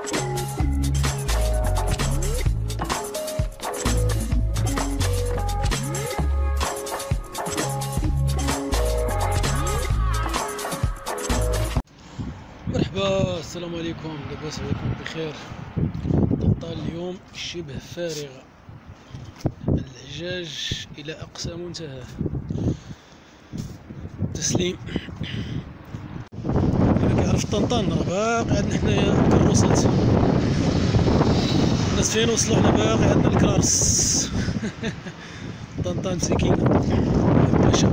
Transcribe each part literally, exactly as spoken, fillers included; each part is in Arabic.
مرحبا، السلام عليكم. لاباس عليكم بخير؟ طنطان اليوم شبه فارغة، الحجاج الى اقصى منتهى. تسليم. اللي كيعرف طنطان راه باقي عندنا حنايا كروسات، الناس فين وصلوا؟ حنا باقي عندنا الكرارس. طنطان مسكينة باشا،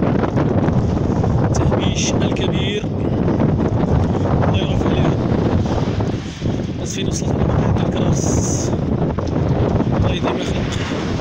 تهميش الكبير الله يرفع عليها. الناس فين وصلت؟ حنا باقي عندنا الكرارس، الله يديم يخلق.